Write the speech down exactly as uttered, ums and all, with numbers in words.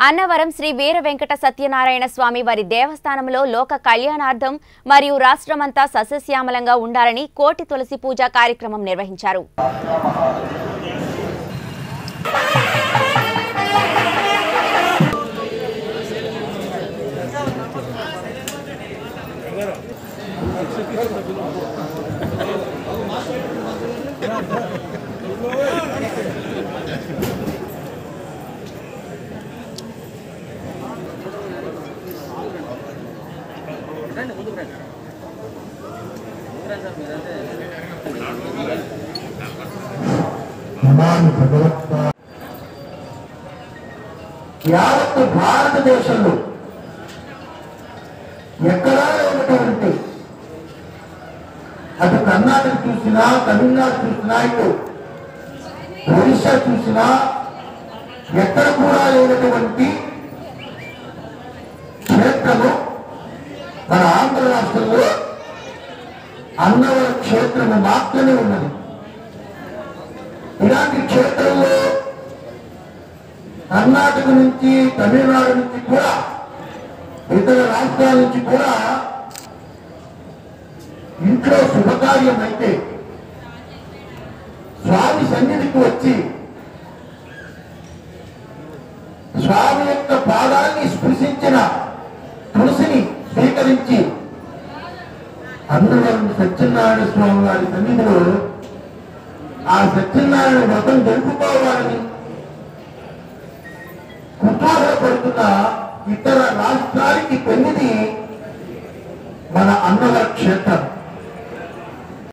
అన్నవరం శ్రీ వీర వెంకట సత్యనారాయణ స్వామి వారి దేవస్థానంలో లోక కళ్యాణార్థం మరియు రాష్ట్రమంతా సస్యశ్యామలంగా ఉండాలని కోటి తులసి పూజ కార్యక్రమం నిర్వహించారు. యావత్ భారతదేశంలో ఎక్కడా ఉన్నటువంటి అటు కర్ణాటక చూసినా, తమిళనాడు చూసినా, ఇటు ఒడిశా చూసినా ఎక్కడ కూడా లేనటువంటి క్షేత్రము మన ఆంధ్ర రాష్ట్రంలో అన్నవరం క్షేత్రము మాత్రమే ఉన్నది. ఇలాంటి క్షేత్రంలో కర్ణాటక నుంచి, తమిళనాడు నుంచి కూడా, ఇతర రాష్ట్రాల నుంచి కూడా ఇంట్లో శుభకార్యం అయితే స్వామి సన్నిధికి వచ్చి స్వామి యొక్క పాదాన్ని స్పృశించిన తులసిని స్వీకరించి అన్నవరం సత్యనారాయణ స్వామి వారి సన్నిధిలో ఆ సత్యనారాయణ వ్రతం జరుపుకోవాలని కుతూహలపడుతున్న ఇతర రాష్ట్రానికి పెళ్లిది మన అన్నవరం క్షేత్రం.